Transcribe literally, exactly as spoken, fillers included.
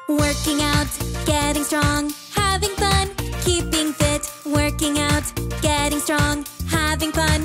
Working out, getting strong, having fun, keeping fit. Working out, getting strong, having fun,